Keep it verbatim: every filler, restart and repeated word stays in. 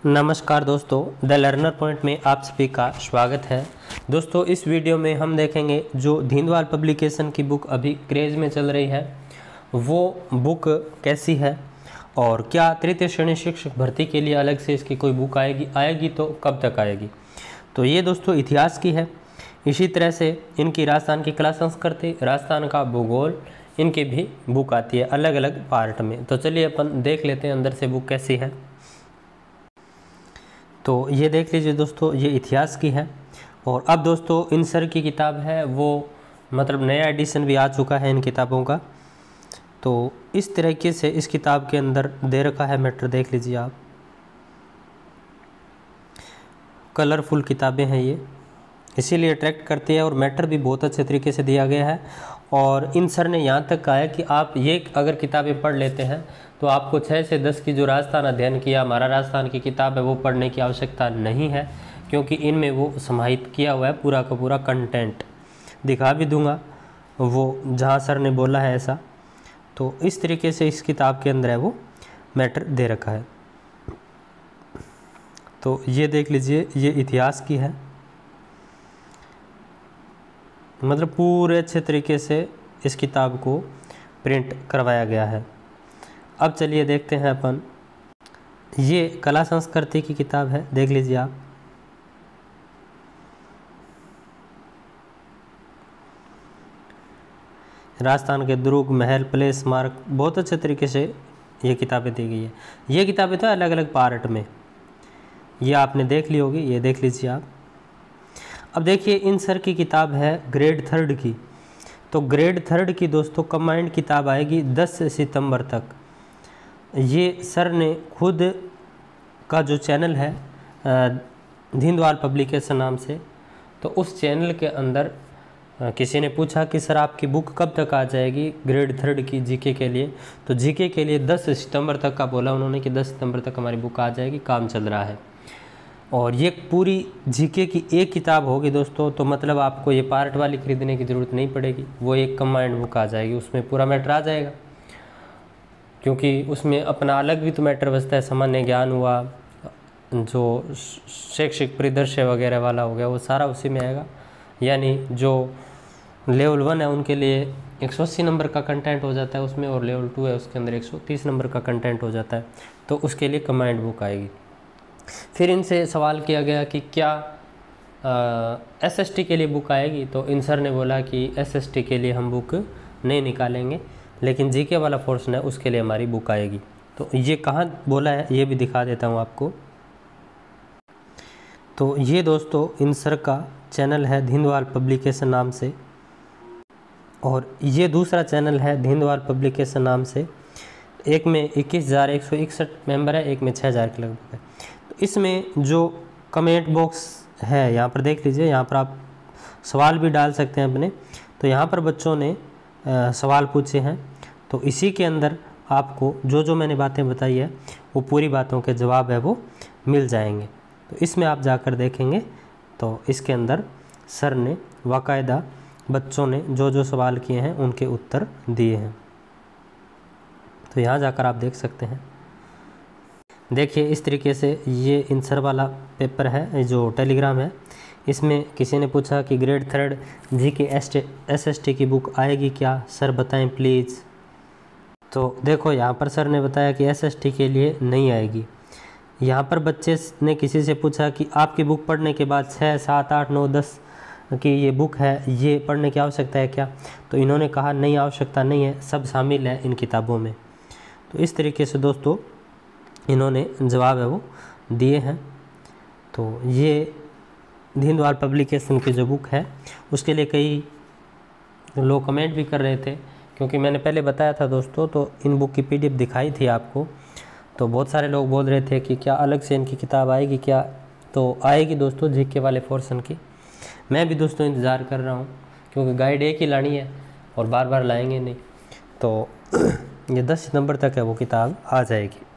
नमस्कार दोस्तों, the learner point में आप सभी का स्वागत है। दोस्तों, इस वीडियो में हम देखेंगे जो धींदवाल पब्लिकेशन की बुक अभी क्रेज़ में चल रही है वो बुक कैसी है और क्या तृतीय श्रेणी शिक्षक भर्ती के लिए अलग से इसकी कोई बुक आएगी आएगी तो कब तक आएगी। तो ये दोस्तों इतिहास की है। इसी तरह से इनकी राजस्थान की कला संस्कृति, राजस्थान का भूगोल, इनकी भी बुक आती है अलग अलग पार्ट में। तो चलिए अपन देख लेते हैं अंदर से बुक कैसी है। तो ये देख लीजिए दोस्तों, ये इतिहास की है। और अब दोस्तों इन सर की किताब है वो मतलब नया एडिशन भी आ चुका है इन किताबों का। तो इस तरीके से इस किताब के अंदर दे रखा है मैटर, देख लीजिए आप। कलरफुल किताबें हैं ये, इसीलिए अट्रैक्ट करती है और मैटर भी बहुत अच्छे तरीके से दिया गया है। और इन सर ने यहाँ तक कहा है कि आप ये अगर किताबें पढ़ लेते हैं तो आपको छः से दस की जो राजस्थान अध्ययन किया हमारा राजस्थान की किताब है वो पढ़ने की आवश्यकता नहीं है, क्योंकि इनमें वो समाहित किया हुआ है पूरा का पूरा कंटेंट। दिखा भी दूंगा वो जहाँ सर ने बोला है ऐसा। तो इस तरीके से इस किताब के अंदर है वो मैटर दे रखा है। तो ये देख लीजिए, ये इतिहास की है, मतलब पूरे अच्छे तरीके से इस किताब को प्रिंट करवाया गया है। अब चलिए देखते हैं अपन, ये कला संस्कृति की किताब है, देख लीजिए आप। राजस्थान के दुर्ग, महल, प्लेस, स्मारक, बहुत अच्छे तरीके से ये किताबें दी गई है। ये किताबें तो अलग अलग पार्ट में, ये आपने देख ली होगी, ये देख लीजिए आप। अब देखिए इन सर की किताब है ग्रेड थर्ड की। तो ग्रेड थर्ड की दोस्तों कंबाइंड किताब आएगी दस सितंबर तक। ये सर ने खुद का जो चैनल है धींदवाल पब्लिकेशन नाम से, तो उस चैनल के अंदर किसी ने पूछा कि सर आपकी बुक कब तक आ जाएगी ग्रेड थर्ड की जीके के लिए। तो जीके के लिए दस सितंबर तक का बोला उन्होंने कि दस सितंबर तक हमारी बुक आ जाएगी, काम चल रहा है। और ये पूरी जीके की एक किताब होगी दोस्तों, तो मतलब आपको ये पार्ट वाली खरीदने की ज़रूरत नहीं पड़ेगी, वो एक कंबाइंड बुक आ जाएगी, उसमें पूरा मैटर आ जाएगा। क्योंकि उसमें अपना अलग भी तो मैटर बचता है, सामान्य ज्ञान हुआ, जो शैक्षिक परिदृश्य वगैरह वाला हो गया, वो सारा उसी में आएगा। यानी जो लेवल वन है उनके लिए एक सौ अस्सी नंबर का कंटेंट हो जाता है उसमें, और लेवल टू है उसके अंदर एक सौ तीस नंबर का कंटेंट हो जाता है, तो उसके लिए कंबाइंड बुक आएगी। फिर इनसे सवाल किया गया कि क्या एसएसटी के लिए बुक आएगी। तो इन सर ने बोला कि एसएसटी के लिए हम बुक नहीं निकालेंगे, लेकिन जीके वाला पोर्शन है उसके लिए हमारी बुक आएगी। तो ये कहाँ बोला है ये भी दिखा देता हूँ आपको। तो ये दोस्तों इन सर का चैनल है धींदवाल पब्लिकेशन नाम से, और ये दूसरा चैनल है धींदवाल पब्लिकेशन नाम से। एक में इक्कीस हज़ार एक सौ इकसठ मेम्बर है, एक में छः हज़ार के लगभग है। तो इसमें जो कमेंट बॉक्स है यहाँ पर देख लीजिए, यहाँ पर आप सवाल भी डाल सकते हैं अपने। तो यहाँ पर बच्चों ने आ, सवाल पूछे हैं, तो इसी के अंदर आपको जो जो मैंने बातें बताई है वो पूरी बातों के जवाब है वो मिल जाएंगे। तो इसमें आप जाकर देखेंगे तो इसके अंदर सर ने बाकायदा बच्चों ने जो जो सवाल किए हैं उनके उत्तर दिए हैं। तो यहाँ जाकर आप देख सकते हैं। देखिए इस तरीके से ये इंसर वाला पेपर है जो टेलीग्राम है। इसमें किसी ने पूछा कि grade third G K S S T की बुक आएगी क्या, सर बताएं प्लीज़। तो देखो यहाँ पर सर ने बताया कि एस एस टी के लिए नहीं आएगी। यहाँ पर बच्चे ने किसी से पूछा कि आपकी बुक पढ़ने के बाद छः सात आठ नौ दस कि ये बुक है ये पढ़ने की आवश्यकता है क्या। तो इन्होंने कहा नहीं, आवश्यकता नहीं है, सब शामिल है इन किताबों में। तो इस तरीके से दोस्तों इन्होंने जवाब है वो दिए हैं। तो ये धींदवाल पब्लिकेशन की जो बुक है उसके लिए कई लोग कमेंट भी कर रहे थे, क्योंकि मैंने पहले बताया था दोस्तों, तो इन बुक की पीडीएफ दिखाई थी आपको। तो बहुत सारे लोग बोल रहे थे कि क्या अलग से इनकी किताब आएगी क्या। तो आएगी दोस्तों जीके वाले पोर्शन की। मैं भी दोस्तों इंतज़ार कर रहा हूँ, क्योंकि गाइड एक ही लानी है और बार बार लाएंगे नहीं। तो ये दस सितंबर तक है वो किताब आ जाएगी।